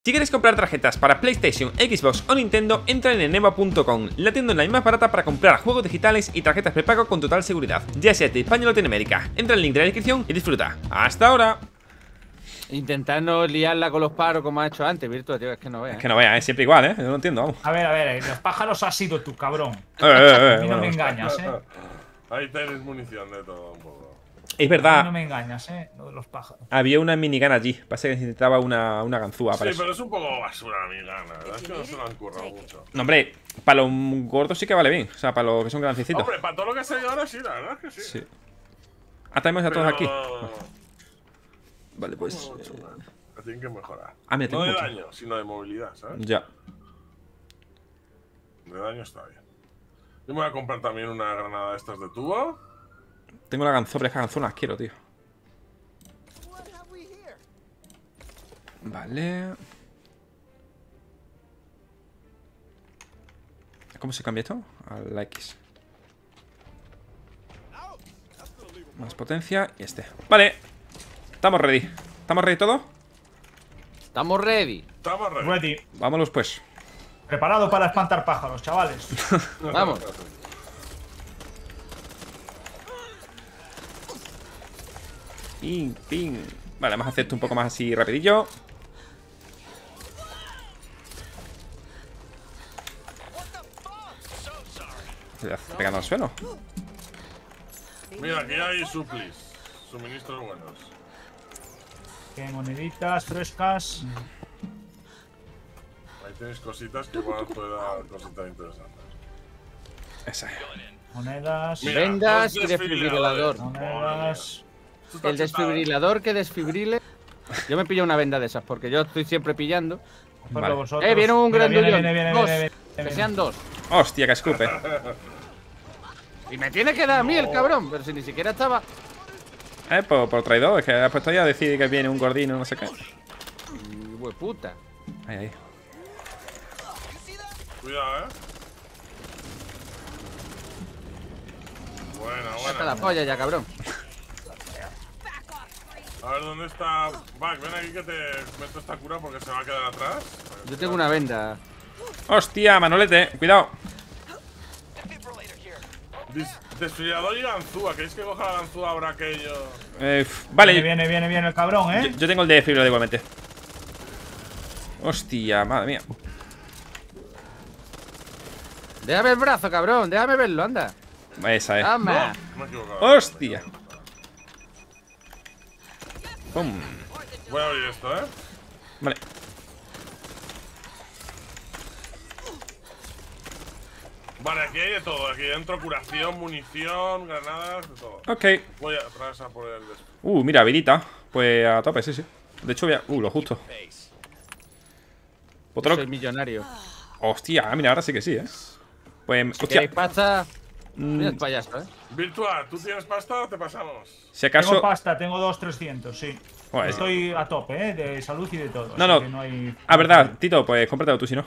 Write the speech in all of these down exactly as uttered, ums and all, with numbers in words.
Si quieres comprar tarjetas para PlayStation, Xbox o Nintendo, entra en eneba punto com, la tienda online más barata para comprar juegos digitales y tarjetas prepago con total seguridad, ya sea de España o Latinoamérica. Entra en el link de la descripción y disfruta. ¡Hasta ahora! Intentar no liarla con los paros como ha hecho antes, Virtua, tío, es que no veas. Es que no veas, es siempre igual, ¿eh? Yo no entiendo, vamos. A ver, a ver, los pájaros has sido tú, cabrón. Eh, eh, eh, A mí no bueno, me engañas, eh. Ahí tenéis munición de todo un poco. Es A mí verdad, no me engañas, eh. Lo de los pájaros. había una minigun allí. Pasa que necesitaba una, una ganzúa para Sí, eso. pero es un poco basura, mi gana. La verdad es que no se lo han currado mucho. No, hombre, para los gordos sí que vale bien. O sea, para los que son grandecitos. Hombre, para todo lo que ha salido ahora sí, la verdad es que sí. Sí. Ah, tenemos a todos Pero- aquí. Vale, pues. Mucho, eh, man. Que tienen que mejorar. Ah, mira, tengo No de mucho. daño, sino de movilidad, ¿sabes? Ya. De daño está bien. Yo me voy a comprar también una granada de estas de tubo. Tengo la ganzúa, pero es que ganzúa las quiero, tío. Vale. ¿Cómo se cambia esto? A la X. Más potencia y este. Vale. Estamos ready. ¿Estamos ready todo? Estamos ready. Estamos ready. Ready. Vámonos pues. Preparado para espantar pájaros, chavales. Vamos. Ping, ping. Vale, vamos a hacer esto un poco más así rapidillo. Se está pegando al suelo. Mira, aquí hay suplis. Suministros buenos. Que moneditas frescas. Ahí tenéis cositas que igual puede dar cositas interesantes. Esa. Monedas. Mira, Vendas dos y desfibrilador. Monedas. Esto está El chetado, ¿eh? desfibrilador que desfibrile. Yo me pillo una venda de esas porque yo estoy siempre pillando. Por Vale. vosotros. Eh, viene un Mira, grandullón. viene, viene, viene, Dos. viene, viene, Que viene. sean dos. Hostia, que escupe. Y me tiene que dar a mí el cabrón, pero si ni siquiera estaba. Eh, por, por traidor. Es que ha puesto ya a decir que viene un gordino, no sé qué. Mm, Hueputa. Ahí, ahí. Cuidado, eh. Buena, Saca la buena. polla ya, cabrón. A ver dónde está. Back, ven aquí que te meto esta cura porque se va a quedar atrás. Yo tengo una venda. Hostia, Manolete. Cuidado. Dis- Desfibrilador y ganzúa. ¿Queréis que coja la ganzúa ahora aquello? Eh, vale. Viene, viene, viene, viene el cabrón, Yo, eh. yo tengo el de desfibrilador igualmente. Hostia, madre mía. Déjame el brazo, cabrón. Déjame verlo, anda. Esa es. Toma. Me he equivocado. Hostia. Pum. Voy a abrir esto, eh. Vale. Vale, aquí hay de todo. Aquí dentro curación, munición, granadas, de todo. Ok. Voy a atravesar por el des- Uh, mira, vidita. Pues a tope, sí, sí. De hecho, voy a... Uh, lo justo. Otro... Soy millonario. Hostia, mira, ahora sí que sí, ¿eh? Pues... Hostia. ¿Queréis pasta? Mm, Mira el payaso, eh. Virtua, ¿tú tienes pasta o te pasamos? si Tengo acaso... pasta, tengo dos trescientos, sí. Joder, Estoy a tope, eh, de salud y de todo. No, así no. que no hay... Ah, verdad, Tito, pues cómpratelo tú si no.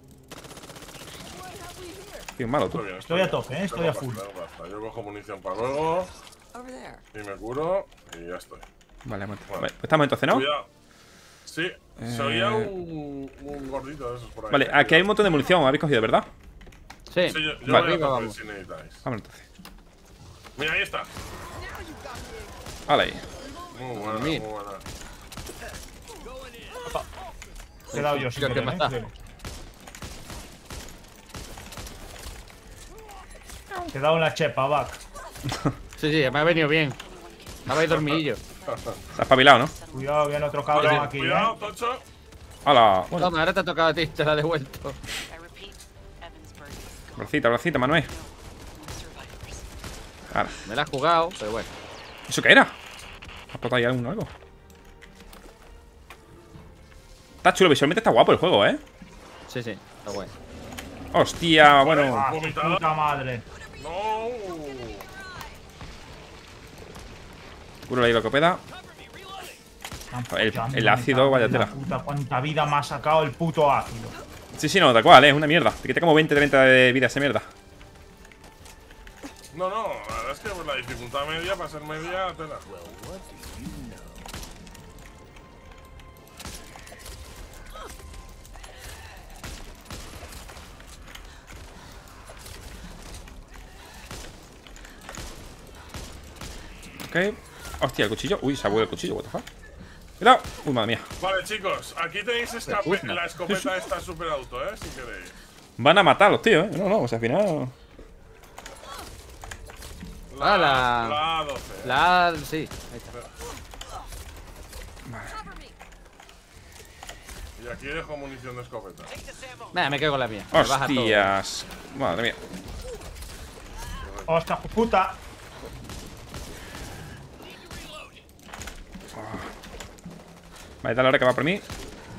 Qué malo tú. Estoy bien, Estoy a tope, eh, estoy Tengo a full. pasta, tengo pasta. Yo cojo munición para luego. Y me curo. Y ya estoy. Vale, aguanta. Vale, pues estamos entonces, ¿no? Cuidado. Sí, se oía Eh. un, un gordito de esos por ahí. Vale, aquí hay un montón de munición, habéis cogido, ¿verdad? Sí. Sí, yo, yo Vale. voy a Arriba, tope vamos. si necesitáis. Vamos entonces. Mira, ahí está. Vale ahí. Muy buena, Mira. muy buena. Te he dado yo, si Tío, qué quieres, eh, mata. creo. Te he dado una chepa, Back. Sí, sí, me ha venido bien. Estaba ahí dormidillo. Se ha espabilado, ¿no? Cuidado, viene otro cabrón Oye, aquí, cuidado, eh. Tocho. ¡Hala! Toma, ahora te ha tocado a ti, te la he devuelto. Bracita, bracita, Manuel. Ahora. Me la has jugado, pero bueno. ¿Eso qué era? ¿Ha explotado ahí algún algo? Está chulo, visualmente está guapo el juego, ¿eh? Sí, sí, está bueno. Hostia, bueno. Ah, su Vomitado. puta madre. No. Curo ahí lo que pueda. El- el ácido, vaya tela. Puta, cuánta vida me ha sacado el puto ácido. Sí, sí, no, tal cual, ¿eh? Es una mierda. Te quita como veinte, treinta de vida esa mierda. No, no, la verdad es que pues, la dificultad media, para ser media, tela. Ok. Hostia, el cuchillo. Uy, se ha vuelto el cuchillo, what the fuck. Cuidado. Uy, madre mía. Vale, chicos, aquí tenéis escape. La escopeta está súper auto, eh, si queréis. Van a matar a los tíos, eh. No, no, o sea, al final. La, Ah, la- la A doce. eh. La... sí, ahí está. Y aquí dejo munición de escopeta. Nada, me quedo con la mía. Me baja todo. Hostias. Madre mía. ¡Hostia, puta! Vale, dale ahora que va por mí. ¡Eh!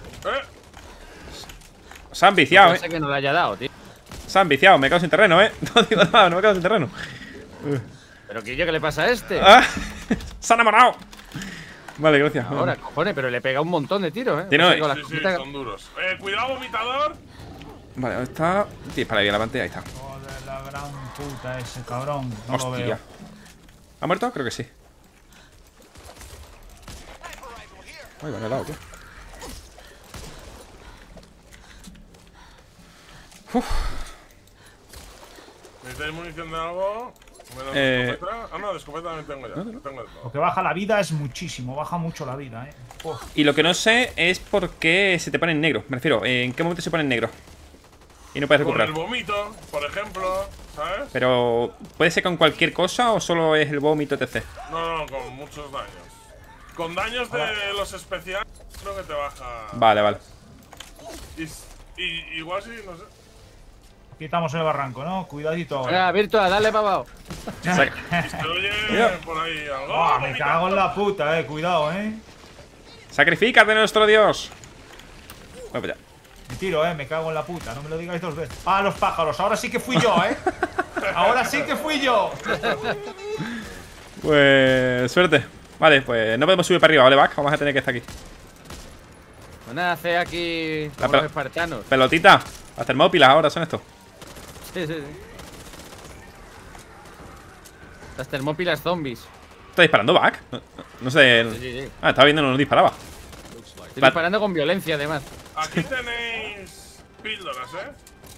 Se han viciado, Pensé eh. que no le haya dado, tío. Se han viciado. Me he quedado sin terreno, eh. No digo nada, no me he quedado sin terreno. ¿Pero qué, qué le pasa a este? ¡Ah! ¡Se ha enamorado! Vale, gracias. Ahora, cojones, pero le pega un montón de tiros, eh. Tiene- O sea, con la Sí, sí, escopeta- son duros. Eh, cuidado, vomitador. Vale, ¿dónde está? Dispara ahí a la pantalla, ahí está. Joder, la gran puta ese cabrón. No lo Hostia. veo. ¿Ha muerto? Creo que sí. Ay, van al lado, tío. ¿Necesitáis munición de algo? Menos Eh. de escopeta. Ah, no, de escopeta también tengo ya. Tengo de todo. Lo que baja la vida es muchísimo. Baja mucho la vida, eh. Uf. Y lo que no sé es por qué se te pone en negro. Me refiero, ¿en qué momento se pone en negro? Y no puedes Con recuperar. el vómito, por ejemplo, ¿sabes? Pero, ¿puede ser con cualquier cosa o solo es el vómito, etcétera? No, no, con muchos daños. Con daños de los especiales, creo que te baja. Vale, vale. Y, y- igual sí, no sé. Aquí estamos en el barranco, ¿no? Cuidadito ahora. Venga, Virtua, dale para abajo. Sac- Y se oye Mira. por ahí algo. Ah, me cago en la puta, eh. Cuidado, eh. ¡Sacrifícate, nuestro dios! Voy para allá. Me tiro, eh. Me cago en la puta. No me lo digáis dos veces. Ah, los pájaros. Ahora sí que fui yo, eh. Ahora sí que fui yo. Pues, suerte. Vale, pues no podemos subir para arriba, ¿vale, Back? Vamos a tener que estar aquí. Pues nada, hace aquí La como pel- los espartanos. Pelotita. Las termópilas ahora son estos. Sí, sí, sí. Las termópilas zombies. ¿Está disparando Back? No, no- no sé. Sí, sí, sí. Ah, estaba viendo, no nos disparaba. Estoy Va- disparando con violencia, además. Aquí tenéis píldoras, ¿eh?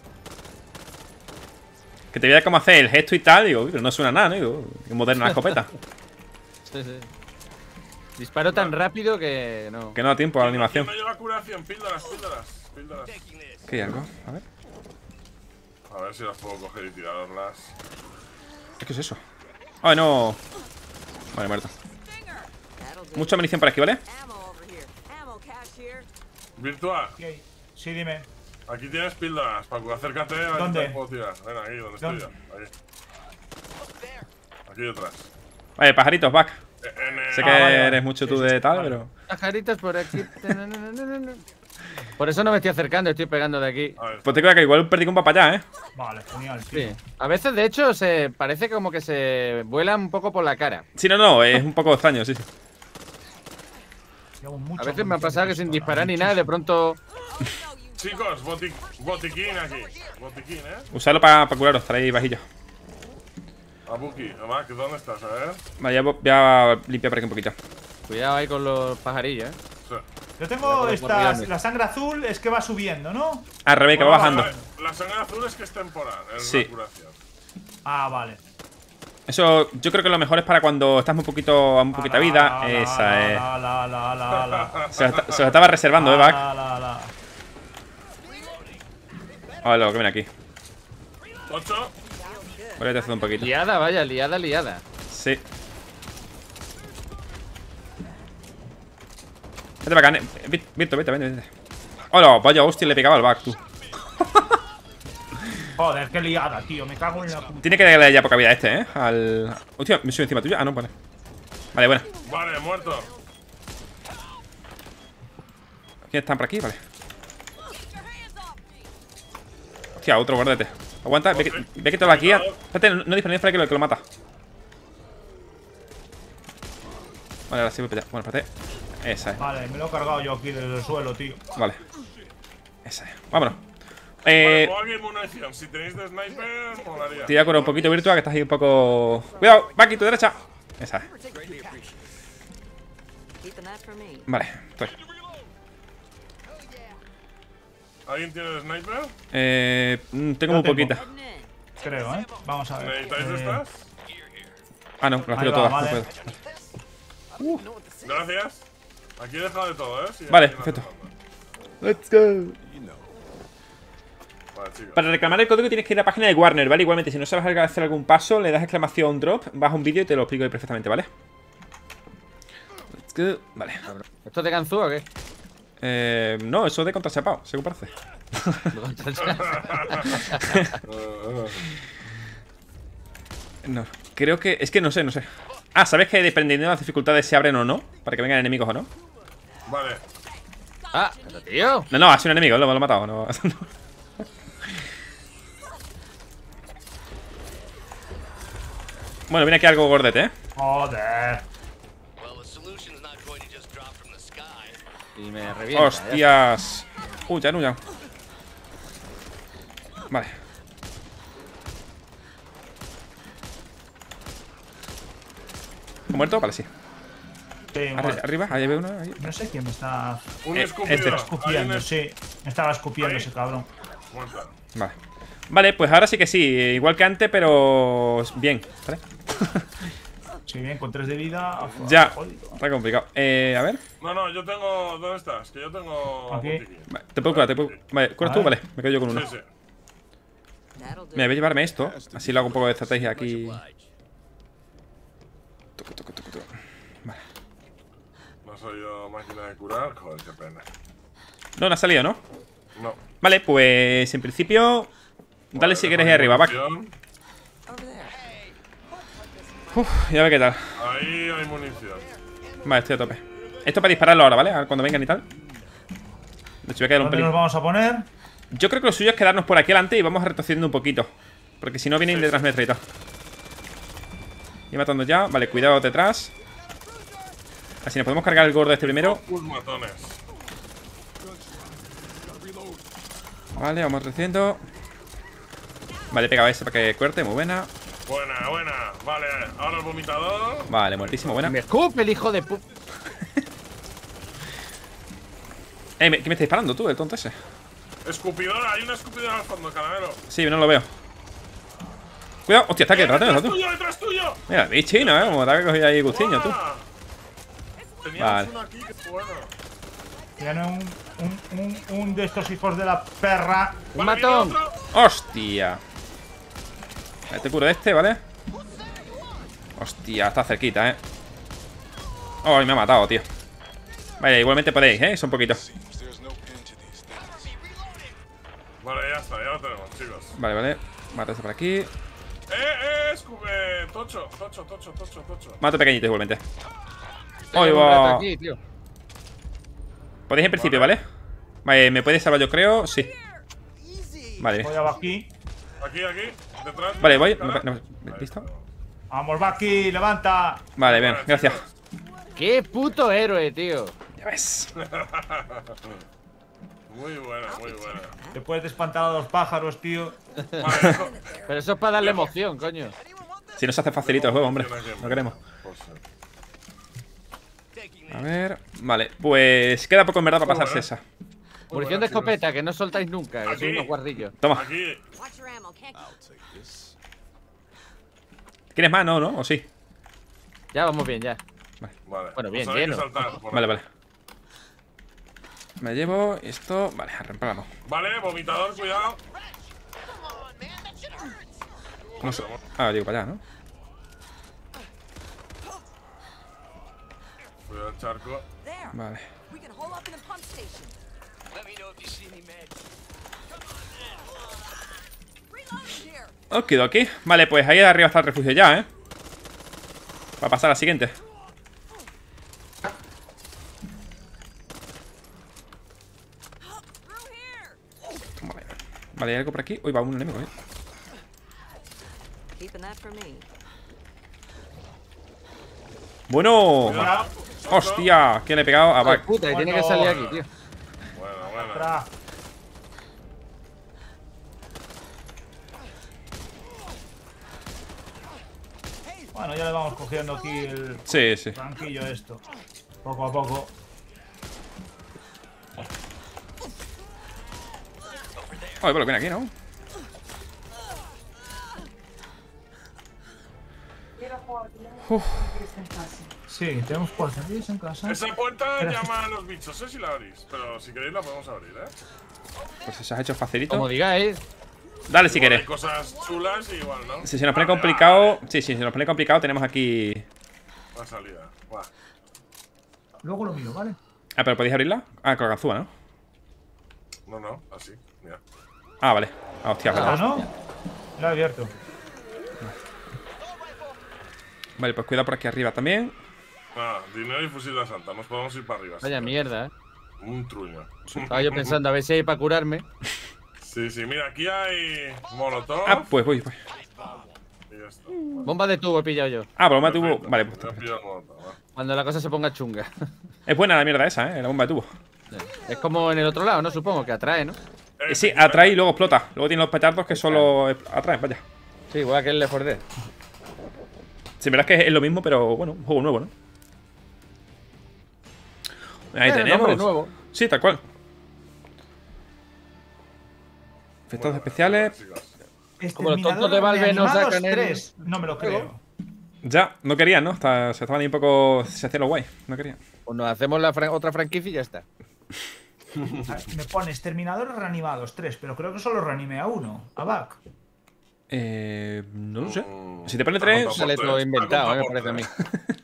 Que te veía cómo hacer el gesto y tal. Digo, uy, pero no suena nada, ¿no? Digo, qué moderna la escopeta. Sí, sí. Disparo tan rápido que no. Que no da tiempo a la ¿Quién animación. no lleva curación? Píldoras, píldoras, píldoras. ¿Qué hay algo? A ver. A ver si las puedo coger y tirarlas. ¿Qué es eso? Ay, no. Vale, muerto. Mucha munición por aquí, ¿vale? Virtua, Ok. Sí, dime. aquí tienes píldoras. Paco, acércate. A ver si ¿Dónde? te puedo tirar. Ven aquí, donde estoy ¿Dónde? yo. Aquí. Aquí detrás. Vale, pajaritos, Back. Eh, En el... Sé que Ah, vale, vale. eres mucho tú Sí, de sí, tal, vale. pero. Pajaritos por aquí. Por eso no me estoy acercando, estoy pegando de aquí. A ver, Pues te creo que igual perdí un para allá, ¿eh? Vale, genial, tío. Sí. A veces, de hecho, se parece como que se vuelan un poco por la cara. Sí, no, no, es un poco extraño, sí, sí. Llevo mucho A veces me ha munición pasado de que sin pistola, disparar ni nada, de pronto. chicos, boti- botiquín aquí. Botiquín, ¿eh? Usarlo para curaros, traéis vajillas. A Buki. Además, ¿dónde estás? A ver. Vale, ya voy a limpiar por aquí un poquito. Cuidado ahí con los pajarillos, eh. Sí. Yo tengo Cuidado con los esta. guardianes. La sangre azul es que va subiendo, ¿no? Al revés, que va Bueno, bajando. a ver, La sangre azul es que es temporal, es Sí. la curación. Ah, vale. Eso, yo creo que lo mejor es para cuando estás muy poquito, a un poquito de vida. La, la, Esa la, es. La, la, la, la, la. Se lo, está- se lo estaba reservando, ¿eh, Back? La, la, la. A ver lo que viene aquí. Ocho. Voy a hacer un poquito. Liada, vaya, liada, liada. Sí. Vete para acá, ne- Vit- Virto, vete, vete, vete. Hola, vaya hostia, le pegaba al Back, tú. Joder, qué liada, tío. Me cago en la puta. Tiene que darle ya poca vida a este, ¿eh? Al. Hostia, me subo encima tuya. Ah, no, vale. Vale, buena. Vale, muerto. ¿Quién están por aquí? Vale. Hostia, otro, guárdate. Aguanta, ve que, ve que te lo aquí. Espérate, no, no dispares, no dispares que lo, que lo mata. Vale, ahora sí voy para allá. Bueno, espérate. Esa es. Vale, me lo he cargado yo aquí desde el suelo, tío. Vale. Esa es. Vámonos. Vale, Eh. pongo aquí munición. Si tenéis de sniper, molaría. Te voy a curar un poquito, Virtua, que estás ahí un poco. Cuidado, Baki, tu derecha. Esa es. Vale, estoy. ¿Alguien tiene de sniper? Eh. mm, Tengo Yo muy tengo. poquita. Creo, ¿eh? Vamos a ver. ¿Necesitáis de Eh, estas? Ah, no, las ahí tiro va, todas. vale. No puedo. Uh. Gracias. Aquí he dejado de todo, ¿eh? Sí, Vale, aquí no perfecto. hace falta. Let's go. Vale, chicos. Para reclamar el código tienes que ir a la página de Warner, ¿vale? Igualmente, si no sabes hacer algún paso, le das exclamación drop, vas a un vídeo y te lo explico ahí perfectamente, ¿vale? Let's go. Vale. ¿Esto es de Ganzúa o qué? Eh, no, eso es de contrachapado, según parece. No, creo que... Es que no sé, no sé. Ah, ¿sabes que dependiendo de las dificultades se abren o no? Para que vengan enemigos o no. Vale. Ah, pero tío. No, no, ha sido un enemigo, lo, lo he matado, no. Bueno, viene aquí algo gordete, ¿eh? Joder. Y me revienta. Hostias. Uy, ya no, ya. Vale. ¿Ha muerto? Vale, sí. Sí, Arri- bueno, arriba, ahí veo uno. Ahí. no sé quién me está Un Eh, escupido. este. Hay escupiendo, un sí. Me estaba escupiendo Ahí. ese cabrón. Muerta. Vale. Vale, pues ahora sí que sí. Igual que antes, pero bien. ¿Vale? Sí, bien, con tres de vida. Ya. Jodido. Está complicado. Eh, a ver. No, no, yo tengo. ¿Dónde estás? Que yo tengo. Aquí. botiquín. Vale, te puedo curar, te puedo. Vale, ¿curas tú? Vale. Vale, me quedo yo con uno. Sí, sí. Mira, voy a llevarme esto. Así lo hago un poco de estrategia aquí. Tucu, tucu, tucu, tucu. Vale. No soy yo máquina de curar. Joder, qué pena. No, no ha salido, ¿no? No. Vale, pues en principio. Dale Vale, si dejo quieres ahí mi arriba, va. munición. Uf, ya ve qué tal. Ahí hay munición. Vale, estoy a tope. Esto para dispararlo ahora, ¿vale? A ver cuando vengan y tal. De hecho, voy a quedar un ¿Dónde pelín. nos vamos a poner? Yo creo que lo suyo es quedarnos por aquí adelante y vamos retrocediendo un poquito. Porque si no vienen detrás nuestra y tal. Y matando ya. Vale, cuidado detrás. Así nos podemos cargar el gordo este primero. Sus matones. Vale, vamos retrocediendo. Vale, he pegado a ese para que cuerte, muy buena. Buena, buena. Vale, ahora el vomitador. Vale, muertísimo, buena. Me escupe el hijo de pu... Eh, ¿qué me está disparando tú, el tonto ese? Escupidora, hay una escupidora al fondo, caramelo. Sí, no lo veo. Cuidado, hostia, está aquí ¡Eh, detrás, detrás tú. tuyo, detrás tuyo! Mira, vi chino, eh, como te ha cogido ahí gustiño, tú. ¡Buah! Teníamos Vale. uno aquí, que bueno. Tiene un, un, un, un de estos hijos de la perra. ¡Un Vale, viene matón! otro. Hostia. Vale, te curo de este, ¿vale? Hostia, está cerquita, eh. Ay, me ha matado, tío. Vale, igualmente podéis, eh, son poquitos. Vale, ya está, ya lo tenemos, chicos. Vale, vale. Mata ese por aquí. Eh, eh, escupe. Tocho, tocho, tocho, tocho, tocho. Mato pequeñito igualmente. Tengo Ahí un rato va. aquí, tío. Podéis en principio, ¿vale? Vale, ¿me puedes salvar yo creo? Sí. Vale, bien. Voy a Baki. Aquí, aquí, detrás. Vale, voy. cara. No, no, Ahí ¿listo? está. Vamos, Baki, levanta. Vale, bien, Vale, gracias. chicos. ¡Qué puto héroe, tío! Ya ves. Muy buena, muy buena. Te puedes espantar a los pájaros, tío. Vale, esto- Pero eso es para darle emoción, coño. Si nos hace facilito el juego, hombre. No queremos. Por ser. A ver. Vale, pues queda poco en verdad para pasarse esa. Munición buena, de escopeta, que no soltáis nunca, que Aquí. sois unos guarrillos. Toma. Aquí, ¿Quieres más? No, ¿no? ¿O sí? Ya, vamos bien, ya. vale. Bueno, bien, Pues hay que lleno. saltar por Vale, ahí. vale. Me llevo esto. Vale, arrancamos. Vale, vomitador, cuidado. ¿Cómo se- Ah, digo para allá, ¿no? Cuidado el charco. Vale. We can hole up in the pump station. Let me know if you see any meds. Reloading here. Okidoki. Vale, pues ahí arriba está el refugio ya, ¿eh? Para pasar a la siguiente. Through here. Vale, vale, hay algo por aquí. Uy, va un enemigo, ¿eh? Keeping that for me. Bueno. Cuidado. Hostia, ¿quién le he pegado? A ¡Ah, Back. puta! Y tiene que salir aquí, tío. Buena, buena. Atrás. Bueno, ya le vamos cogiendo aquí el Sí, sí. tranquillo esto. Poco a poco. Oye, pero viene aquí, ¿no? Uf. Sí, tenemos porterías en casa. Esa puerta Pero- llama a los bichos, ¿eh? Si la abrís. Pero si queréis la podemos abrir, ¿eh? Pues se has hecho facilito. Como digáis. Dale si Igual quieres. hay cosas chulas y igual, ¿no? Si se nos pone Vale, complicado. Sí, sí, si se nos pone complicado, tenemos aquí. La salida. Va. Luego lo miro, ¿vale? Ah, pero podéis abrirla. Ah, con la ganzúa, ¿no? No, no, así. Mira. Ah, vale. Ah, hostia, Ah, verdad. ¿no? Lo he abierto. Vale, pues cuidado por aquí arriba también. Nada, dinero y fusil de santa. Nos podemos ir para arriba. Vaya sí. mierda, eh. Un truño. Estaba yo pensando a ver si hay para curarme. Sí, sí, mira, aquí hay molotov. Ah, pues voy, voy. Y ya está. Bomba de tubo he pillado yo. Ah, pero me tuvo. Perfecto. Vale, pues Ya he perfecto. pillado el molotov, va. Cuando la cosa se ponga chunga. Es buena la mierda esa, ¿eh? La bomba de tubo. Es como en el otro lado, ¿no? Supongo que atrae, ¿no? Eh, sí, atrae y luego explota. Luego tiene los petardos que solo atraen, vaya. Sí, igual que el Left four Dead. Sí, verdad es que es lo mismo, pero bueno, un juego nuevo, ¿no? Ahí Eh, tenemos. nombre nuevo. Sí, tal cual. Efectos especiales. Como los tontos de Valve no Reanimados sacan el- tres. No me lo creo. Ya, no querían, ¿no? Está- se estaban ahí un poco. Se hacía lo guay. No querían. Pues nos hacemos la fran- otra franquicia y ya está. Ah, Me pones terminadores reanimados tres, pero creo que solo reanimé a uno. A Buck. Eh. No lo sé. Mm, Si te pone está tres. contado Sale por todo tres, inventado, está eh, me contado parece a por mí. tres.